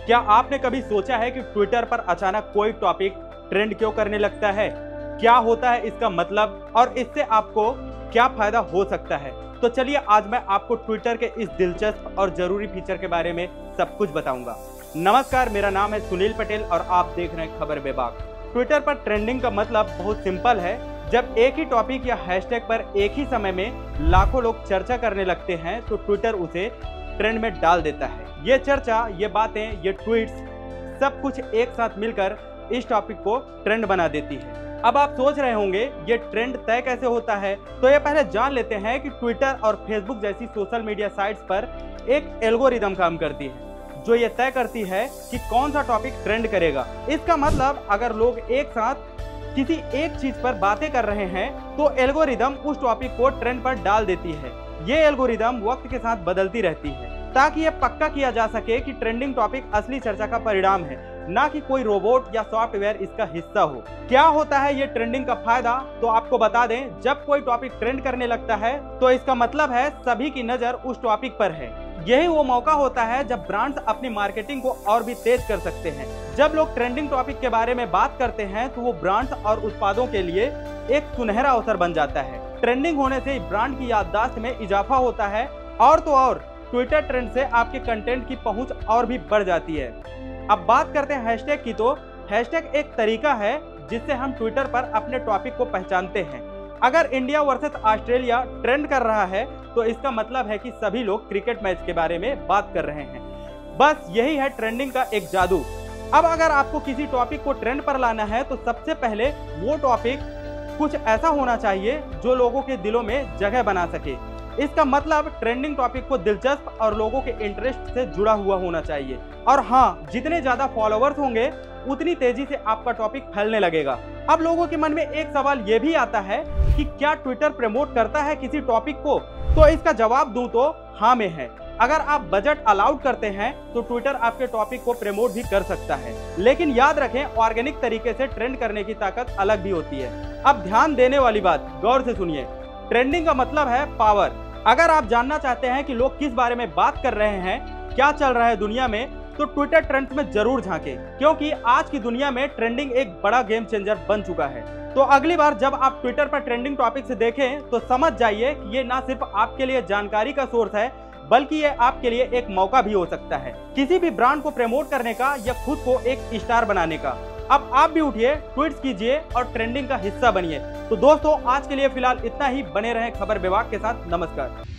क्या आपने कभी सोचा है कि ट्विटर पर अचानक कोई टॉपिक ट्रेंड क्यों करने लगता है? क्या होता है इसका मतलब और इससे आपको क्या फायदा हो सकता है? तो चलिए आज मैं आपको ट्विटर के इस दिलचस्प और जरूरी फीचर के बारे में सब कुछ बताऊंगा। नमस्कार, मेरा नाम है सुनील पटेल और आप देख रहे हैं खबर बेबाक। ट्विटर पर ट्रेंडिंग का मतलब बहुत सिंपल है। जब एक ही टॉपिक या हैशटैग पर एक ही समय में लाखों लोग चर्चा करने लगते हैं तो ट्विटर उसे ट्रेंड में डाल देता है। ये चर्चा, ये बातें, ये ट्वीट्स सब कुछ एक साथ मिलकर इस टॉपिक को ट्रेंड बना देती है। अब आप सोच रहे होंगे ये ट्रेंड तय कैसे होता है, तो ये पहले जान लेते हैं कि ट्विटर और फेसबुक जैसी सोशल मीडिया साइट्स पर एक एल्गोरिदम काम करती है जो ये तय करती है कि कौन सा टॉपिक ट्रेंड करेगा। इसका मतलब अगर लोग एक साथ किसी एक चीज पर बातें कर रहे हैं तो एल्गोरिदम उस टॉपिक को ट्रेंड पर डाल देती है। ये एल्गोरिदम वक्त के साथ बदलती रहती है ताकि यह पक्का किया जा सके कि ट्रेंडिंग टॉपिक असली चर्चा का परिणाम है, ना कि कोई रोबोट या सॉफ्टवेयर इसका हिस्सा हो। क्या होता है ये ट्रेंडिंग का फायदा, तो आपको बता दें, जब कोई टॉपिक ट्रेंड करने लगता है तो इसका मतलब है सभी की नजर उस टॉपिक पर है। यही वो मौका होता है जब ब्रांड्स अपनी मार्केटिंग को और भी तेज कर सकते हैं। जब लोग ट्रेंडिंग टॉपिक के बारे में बात करते हैं तो वो ब्रांड्स और उत्पादों के लिए एक सुनहरा अवसर बन जाता है। ट्रेंडिंग होने से ब्रांड की याददाश्त में इजाफा होता है और तो और ट्विटर ट्रेंड से आपके कंटेंट की पहुंच और भी बढ़ जाती है। अब बात करते हैं हैशटैग की, तो हैशटैग एक तरीका है जिससे हम ट्विटर पर अपने टॉपिक को पहचानते हैं। अगर इंडिया वर्सेस ऑस्ट्रेलिया ट्रेंड कर रहा है तो इसका मतलब है कि सभी लोग क्रिकेट मैच के बारे में बात कर रहे हैं। बस यही है ट्रेंडिंग का एक जादू। अब अगर आपको किसी टॉपिक को ट्रेंड पर लाना है तो सबसे पहले वो टॉपिक कुछ ऐसा होना चाहिए जो लोगों के दिलों में जगह बना सके। इसका मतलब ट्रेंडिंग टॉपिक को दिलचस्प और लोगों के इंटरेस्ट से जुड़ा हुआ होना चाहिए। और हाँ, जितने ज्यादा फॉलोअर्स होंगे उतनी तेजी से आपका टॉपिक फैलने लगेगा। अब लोगों के मन में एक सवाल ये भी आता है कि क्या ट्विटर प्रमोट करता है किसी टॉपिक को? तो इसका जवाब दूं तो हाँ में है। अगर आप बजट अलाउड करते हैं तो ट्विटर आपके टॉपिक को प्रमोट भी कर सकता है, लेकिन याद रखें ऑर्गेनिक तरीके से ट्रेंड करने की ताकत अलग भी होती है। अब ध्यान देने वाली बात गौर से सुनिए, ट्रेंडिंग का मतलब है पावर। अगर आप जानना चाहते हैं कि लोग किस बारे में बात कर रहे हैं, क्या चल रहा है दुनिया में, तो ट्विटर ट्रेंड्स में जरूर झांकें, क्योंकि आज की दुनिया में ट्रेंडिंग एक बड़ा गेम चेंजर बन चुका है। तो अगली बार जब आप ट्विटर पर ट्रेंडिंग टॉपिक से देखें तो समझ जाइए कि ये ना सिर्फ आपके लिए जानकारी का सोर्स है, बल्कि ये आपके लिए एक मौका भी हो सकता है किसी भी ब्रांड को प्रमोट करने का या खुद को एक स्टार बनाने का। अब आप भी उठिए, ट्वीट्स कीजिए और ट्रेंडिंग का हिस्सा बनिए। तो दोस्तों, आज के लिए फिलहाल इतना ही। बने रहें खबर बेबाक के साथ। नमस्कार।